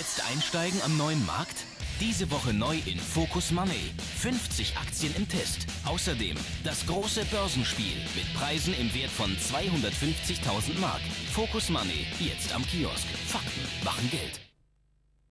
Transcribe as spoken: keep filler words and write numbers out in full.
Jetzt einsteigen am neuen Markt? Diese Woche neu in Focus Money. fünfzig Aktien im Test. Außerdem das große Börsenspiel mit Preisen im Wert von zweihundertfünfzigtausend Mark. Focus Money, jetzt am Kiosk. Fakten machen Geld.